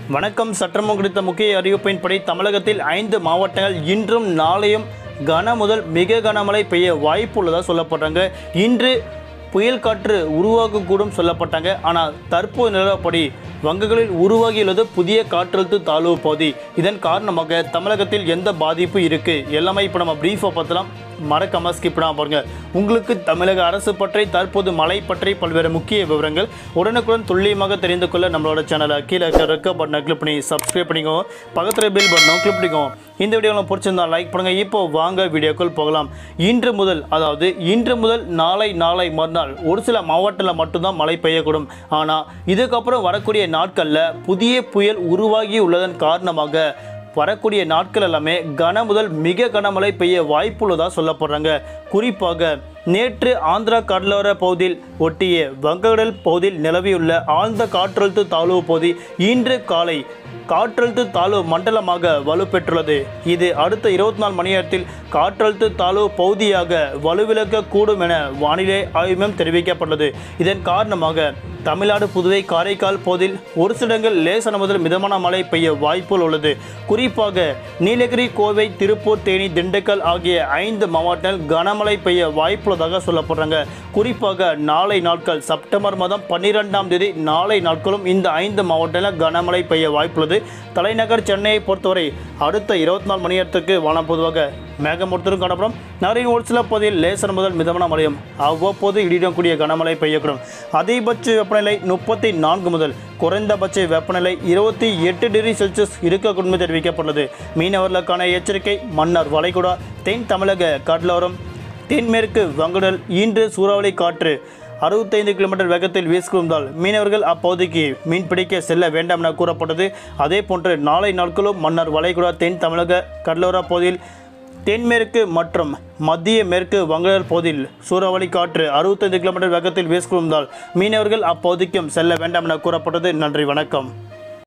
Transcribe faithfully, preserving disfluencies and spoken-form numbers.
வணக்கம். சற்றமும் குறித்த முக்கிய அறிவிப்பின்படி தமிழகத்தில் ஐந்து மாவட்டங்கள் இன்றும் நாளையும் கன முதல் மிக கனமழை பெய்ய வாய்ப்பு உள்ளதாக சொல்லப்படுறாங்க. இன்று புயல் காற்று உருவாகக்கூடும் சொல்லப்பட்டாங்க. ஆனால் தற்போது நிலவரப்படி வங்கங்களில் உருவாகியுள்ளது புதிய காற்றழுத்த தாழ்வு பகுதி. இதன் காரணமாக தமிழகத்தில் எந்த பாதிப்பு இருக்குது எல்லாமே இப்போ நம்ம பிரீஃபாக பார்த்தலாம். மறக்காம ஸ்கிப் பண்ணாம பாருங்க. உங்களுக்கு தமிழக அரசு பற்றி தற்போது மழை பற்றி பல்வேறு முக்கிய விவரங்கள் உடனுக்குடன் துல்லியமாக தெரிந்து கொள்ள நம்மளோட சேனலை கீழே இருக்க பட்டனை கிளிக் பண்ணி சப்ஸ்கிரைப் பண்ணிக்கோங்க. பக்கத்தில் பில் பட்டனும் கிளிக் பண்ணிக்கோங்க. இந்த வீடியோ பிடிச்சிருந்தா லைக் பண்ணுங்க. இப்போ வாங்க வீடியோக்குள் போகலாம். இன்று முதல் அதாவது இன்று முதல் நாளை நாளை மறுநாள் ஒரு சில மாவட்டத்தில் மட்டும்தான் மழை பெய்யக்கூடும். ஆனால் இதுக்கப்புறம் வரக்கூடிய நாட்களில் புதிய புயல் உருவாகி உள்ளதன் காரணமாக வரக்கூடிய நாட்கள் எல்லாமே கன முதல் மிக கனமழை பெய்ய வாய்ப்புள்ளதாக சொல்லப்படுறாங்க. குறிப்பாக நேற்று ஆந்திரா கடலோர பகுதியில் ஒட்டிய வங்கக்கடல் பகுதியில் நிலவியுள்ள ஆழ்ந்த காற்றழுத்த தாழ்வு பகுதி இன்று காலை காற்றழுத்த தாழ்வு மண்டலமாக வலுப்பெற்றுள்ளது. இது அடுத்த இருபத்தி நாலு மணி நேரத்தில் காற்றழுத்த தாழ்வு பகுதியாக வலுவிழக்கக்கூடும் என வானிலை ஆய்வு மையம் தெரிவிக்கப்பட்டுள்ளது. இதன் காரணமாக தமிழ்நாடு, புதுவை, காரைக்கால் பகுதியில் ஒரு சில இடங்கள் லேசான முதல் மிதமான மழை பெய்ய வாய்ப்புகள் உள்ளது. குறிப்பாக நீலகிரி, கோவை, திருப்பூர், தேனி, திண்டுக்கல் ஆகிய ஐந்து மாவட்டங்கள் கனமழை பெய்ய வாய்ப்புள்ளதாக சொல்லப்படுறாங்க. குறிப்பாக நாளை நாட்கள் செப்டம்பர் மாதம் பன்னிரெண்டாம் தேதி நாளை நாட்களும் இந்த ஐந்து மாவட்டங்களில் கனமழை பெய்ய வாய்ப்புள்ளது. தலைநகர் சென்னையை பொறுத்தவரை அடுத்த இருபத்தி நாலு மணி நேரத்துக்கு வானம் பொதுவாக மேகமூட்டத்துடன் காணப்படும். நகரின் ஒரு சில பகுதியில் லேசர் முதல் மிதமான மழையும் அவ்வப்போது இடியுடன் கனமழை பெய்யக்கூடும். அதிகபட்ச வெப்பநிலை முப்பத்தி நான்கு முதல் குறைந்தபட்ச வெப்பநிலை இருபத்தி எட்டு டிகிரி செல்சியஸ் இருக்கக்கூடும் தெரிவிக்கப்பட்டுள்ளது. மீனவர்களுக்கான எச்சரிக்கை. மன்னார் வளைகுடா, தென் தமிழக கடலோரம், தென்மேற்கு வங்கக்கடல் இன்று சூறாவளி காற்று அறுபத்தைந்து கிலோமீட்டர் வேகத்தில் வீசிக்கொண்டால் மீனவர்கள் அப்பகுதிக்கு மீன்பிடிக்க செல்ல வேண்டாம் என கூறப்பட்டது. அதே போன்று நாளை நாட்களும் மன்னார் வளைகுடா, தென் தமிழக கடலோர பகுதியில், தென்மேற்கு மற்றும் மத்திய மேற்கு வங்கக்கடல் பகுதியில் சூறாவளி காற்று அறுபத்தைந்து கிலோமீட்டர் வேகத்தில் வீசிக்கொண்டால் மீனவர்கள் அப்பகுதிக்கும் செல்ல வேண்டாம் என கூறப்பட்டது. நன்றி, வணக்கம்.